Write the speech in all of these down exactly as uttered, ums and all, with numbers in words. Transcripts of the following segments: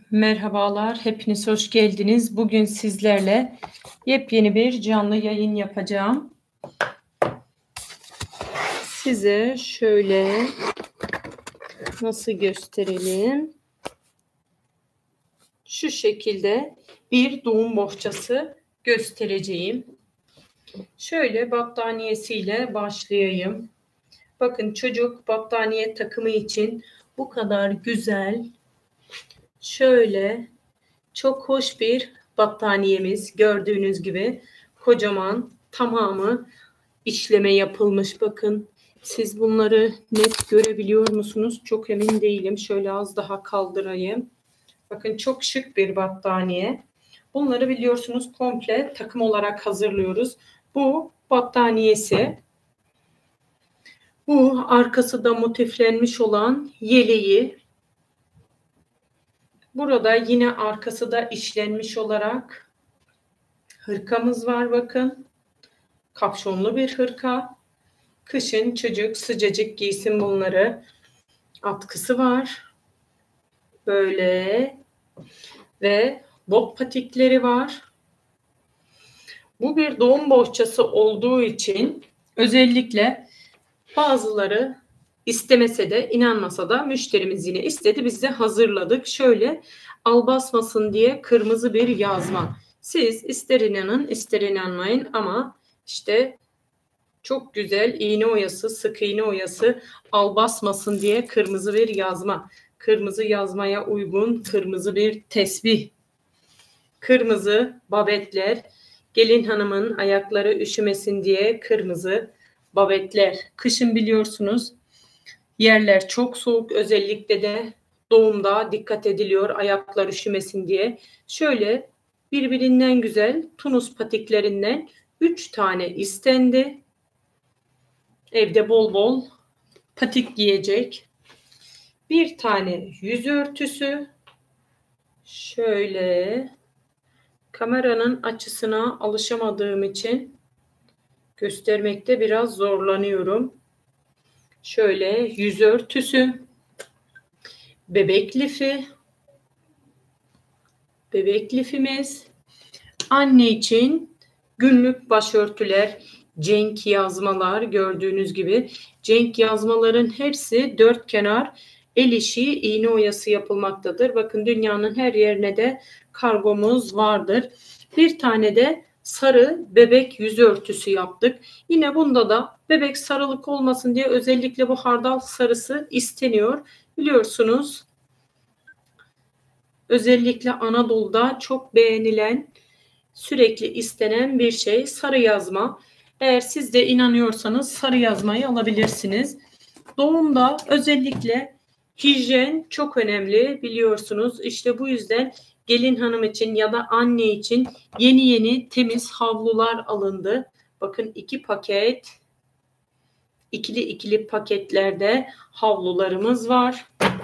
Merhabalar, hepiniz hoş geldiniz. Bugün sizlerle yepyeni bir canlı yayın yapacağım. Size şöyle nasıl gösterelim? Şu şekilde bir doğum bohçası göstereceğim. Şöyle battaniyesiyle başlayayım. Bakın çocuk battaniye takımı için bu kadar güzel, şöyle çok hoş bir battaniyemiz. Gördüğünüz gibi kocaman, tamamı işleme yapılmış. Bakın siz bunları net görebiliyor musunuz? Çok emin değilim. Şöyle az daha kaldırayım. Bakın çok şık bir battaniye. Bunları biliyorsunuz komple takım olarak hazırlıyoruz. Bu battaniyesi. Bu arkası da motiflenmiş olan yeleği. Burada yine arkası da işlenmiş olarak hırkamız var bakın. Kapşonlu bir hırka. Kışın çocuk sıcacık giysin bunları. Atkısı var. Böyle. Ve bot patikleri var. Bu bir doğum bohçası olduğu için özellikle bazıları istemese de inanmasa da müşterimiz yine istedi. Biz de hazırladık. Şöyle al basmasın diye kırmızı bir yazma. Siz ister inanın ister inanmayın ama işte çok güzel iğne oyası, sık iğne oyası, al basmasın diye kırmızı bir yazma. Kırmızı yazmaya uygun kırmızı bir tesbih. Kırmızı babetler. Gelin hanımın ayakları üşümesin diye kırmızı babetler. Kışın biliyorsunuz yerler çok soğuk, özellikle de doğumda dikkat ediliyor ayaklar üşümesin diye. Şöyle birbirinden güzel Tunus patiklerinden üç tane istendi. Evde bol bol patik giyecek. Bir tane yüz örtüsü. Şöyle kameranın açısına alışamadığım için göstermekte biraz zorlanıyorum. Şöyle yüz örtüsü. Bebek lifi. Bebek lifimiz. Anne için günlük başörtüler, cenk yazmalar, gördüğünüz gibi cenk yazmaların hepsi dört kenar el işi iğne oyası yapılmaktadır. Bakın dünyanın her yerine de kargomuz vardır. Bir tane de sarı bebek yüz örtüsü yaptık. Yine bunda da bebek sarılık olmasın diye özellikle bu hardal sarısı isteniyor. Biliyorsunuz özellikle Anadolu'da çok beğenilen, sürekli istenen bir şey sarı yazma. Eğer siz de inanıyorsanız sarı yazmayı alabilirsiniz. Doğumda özellikle hijyen çok önemli biliyorsunuz. İşte bu yüzden gelin hanım için ya da anne için yeni yeni temiz havlular alındı. Bakın iki paket, ikili ikili paketlerde havlularımız var.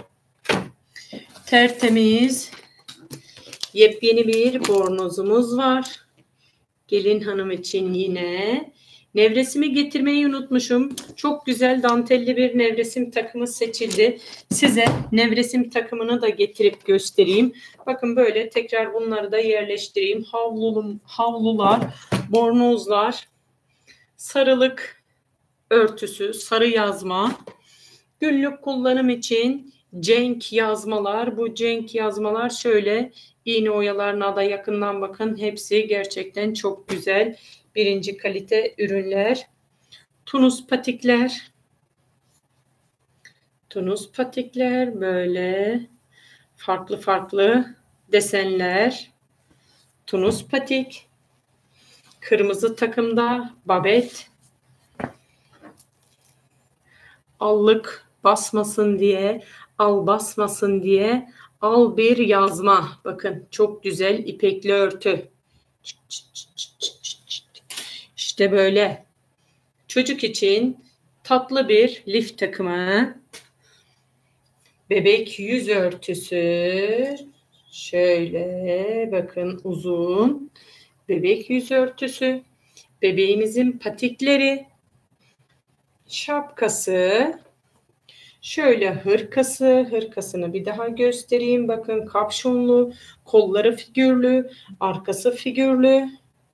Tertemiz yepyeni bir bornozumuz var. Gelin hanım için yine. Nevresimi getirmeyi unutmuşum. Çok güzel dantelli bir nevresim takımı seçildi. Size nevresim takımını da getirip göstereyim. Bakın böyle tekrar bunları da yerleştireyim. Havlulum, havlular, bornozlar, sarılık örtüsü, sarı yazma. Günlük kullanım için cenk yazmalar. Bu cenk yazmalar şöyle iğne oyalarına da yakından bakın. Hepsi gerçekten çok güzel. Birinci kalite ürünler. Tunus patikler. Tunus patikler böyle farklı farklı desenler. Tunus patik. Kırmızı takımda babet. Allık basmasın diye, al basmasın diye al bir yazma. Bakın çok güzel ipekli örtü. İşte böyle. Çocuk için tatlı bir lif takımı. Bebek yüz örtüsü. Şöyle bakın uzun. Bebek yüz örtüsü. Bebeğimizin patikleri. Şapkası. Şöyle hırkası, hırkasını bir daha göstereyim. Bakın kapşonlu, kolları figürlü, arkası figürlü.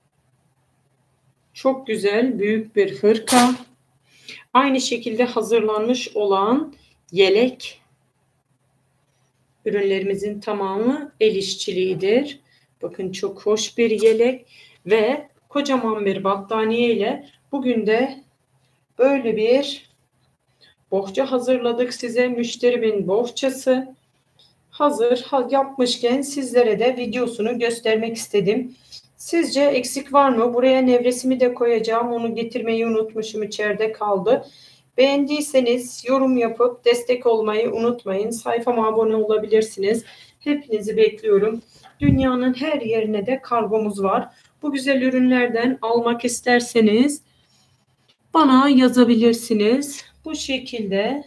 Çok güzel, büyük bir hırka. Aynı şekilde hazırlanmış olan yelek. Ürünlerimizin tamamı el işçiliğidir. Bakın çok hoş bir yelek ve kocaman bir battaniye ile bugün de böyle bir bohça hazırladık size. Müşterimin bohçası hazır yapmışken sizlere de videosunu göstermek istedim. Sizce eksik var mı? Buraya nevresimi de koyacağım. Onu getirmeyi unutmuşum. İçeride kaldı. Beğendiyseniz yorum yapıp destek olmayı unutmayın. Sayfama abone olabilirsiniz. Hepinizi bekliyorum. Dünyanın her yerine de kargomuz var. Bu güzel ürünlerden almak isterseniz bana yazabilirsiniz. Bu şekilde.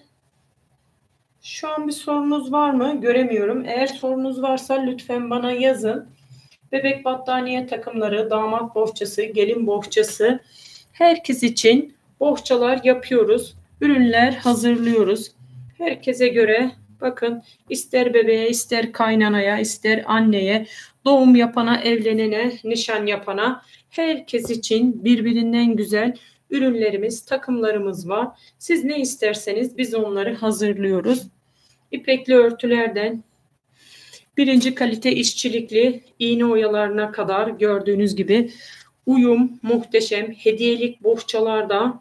Şu an bir sorunuz var mı? Göremiyorum. Eğer sorunuz varsa lütfen bana yazın. Bebek battaniye takımları, damat bohçası, gelin bohçası, herkes için bohçalar yapıyoruz. Ürünler hazırlıyoruz. Herkese göre bakın, ister bebeğe, ister kaynanaya, ister anneye, doğum yapana, evlenene, nişan yapana, herkes için birbirinden güzel ürünlerimiz, takımlarımız var. Siz ne isterseniz biz onları hazırlıyoruz. İpekli örtülerden birinci kalite işçilikli iğne oyalarına kadar gördüğünüz gibi uyum muhteşem. Hediyelik bohçalarda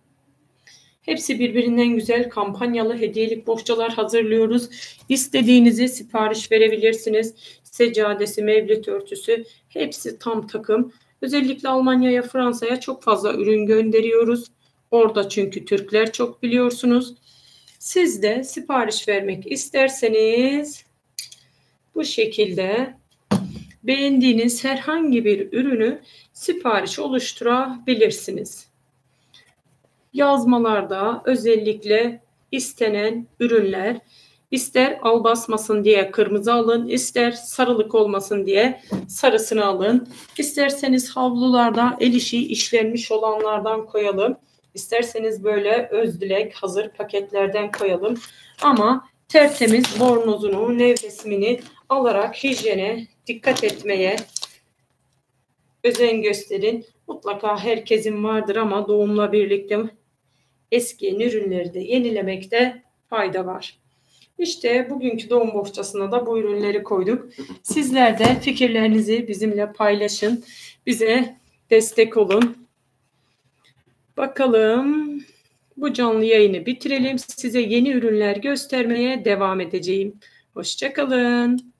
hepsi birbirinden güzel kampanyalı hediyelik bohçalar hazırlıyoruz. İstediğinizi sipariş verebilirsiniz. Seccadesi, mevlüt örtüsü hepsi tam takım. Özellikle Almanya'ya, Fransa'ya çok fazla ürün gönderiyoruz. Orada çünkü Türkler çok, biliyorsunuz. Siz de sipariş vermek isterseniz bu şekilde beğendiğiniz herhangi bir ürünü sipariş oluşturabilirsiniz. Yazmalarda özellikle istenen ürünler, ister al basmasın diye kırmızı alın, ister sarılık olmasın diye sarısını alın. İsterseniz havlularda el işi işlenmiş olanlardan koyalım. İsterseniz böyle özdilek hazır paketlerden koyalım. Ama tertemiz bornozunu, nevresimini alarak hijyene dikkat etmeye özen gösterin. Mutlaka herkesin vardır ama doğumla birlikte eskiyen ürünleri de yenilemekte fayda var. İşte bugünkü doğum bohçasına da bu ürünleri koyduk. Sizler de fikirlerinizi bizimle paylaşın. Bize destek olun. Bakalım, bu canlı yayını bitirelim. Size yeni ürünler göstermeye devam edeceğim. Hoşça kalın.